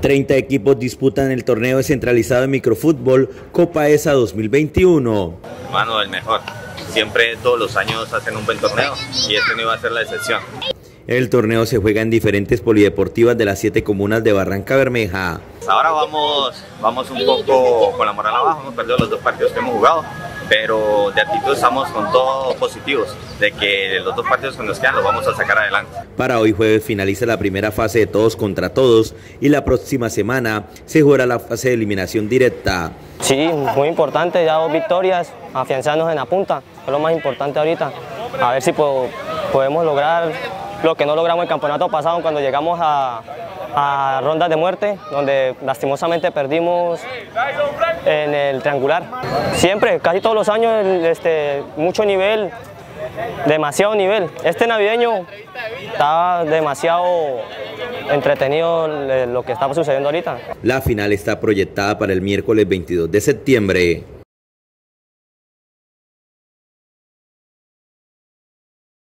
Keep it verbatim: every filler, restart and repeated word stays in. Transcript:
treinta equipos disputan el torneo descentralizado de microfútbol Copa E S A dos mil veintiuno. Hermano, el mejor. Siempre, todos los años hacen un buen torneo y este no iba a ser la excepción. El torneo se juega en diferentes polideportivas de las siete comunas de Barranca Bermeja. Ahora vamos, vamos un poco con la moral abajo, hemos perdido los dos partidos que hemos jugado, pero de actitud estamos con todos positivos, de que los dos partidos que nos quedan los vamos a sacar adelante. Para hoy jueves finaliza la primera fase de todos contra todos y la próxima semana se jugará la fase de eliminación directa. Sí, muy importante, ya dos victorias, afianzarnos en la punta, es lo más importante ahorita, a ver si po podemos lograr lo que no logramos el campeonato pasado cuando llegamos a, a rondas de muerte, donde lastimosamente perdimos en el triangular. Siempre, casi todos los años, este, mucho nivel, demasiado nivel. Este navideño estaba demasiado entretenido lo que estaba sucediendo ahorita. La final está proyectada para el miércoles veintidós de septiembre.